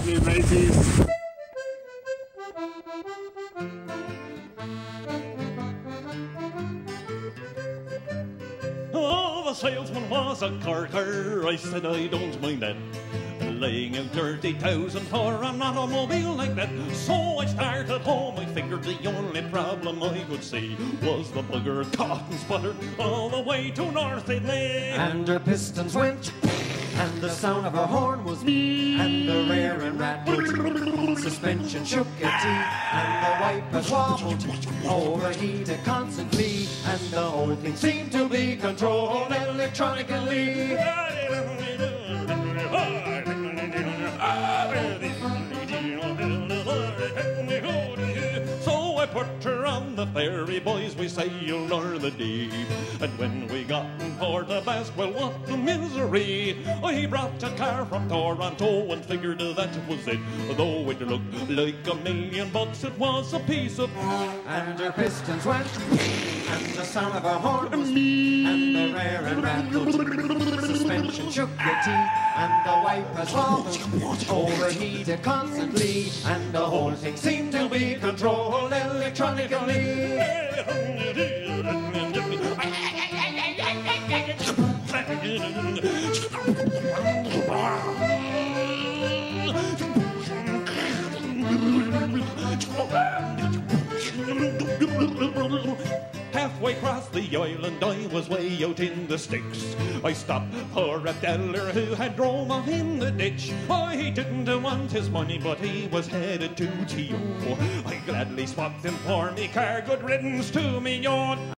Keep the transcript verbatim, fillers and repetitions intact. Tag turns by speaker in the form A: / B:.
A: me mateys.
B: Oh, the salesman was a corker. I said I don't mind that. Laying out thirty thousand for an automobile like that. So I started home. I figured the only problem I could see was the bugger cotton sputtered all the way to North Italy.
C: And her pistons went, and the sound of her horn was me, and the rear end rattled, suspension shook its teeth, and the wipers wobbled, overheated constantly, and the whole thing seemed to be controlled electronically. So I put her on the ferry, boys, we sailed o'er the deep. And when we got in Port of Basque, well, what a misery. I brought a car from Toronto and figured that was it. Though it looked like a million bucks, it was a piece of... And her pistons went, and the sound of her horn was me, and the rear end rattled, suspension shook your teeth, and the wipers wobbled, overheated constantly, and the whole thing seemed to be controlled electronically.
B: Halfway across the island, I was way out in the sticks. I stopped for a dealer who had drove off in the ditch. Oh, he didn't want his money, but he was headed to T O. I gladly swapped him for me car. Good riddance to me yacht.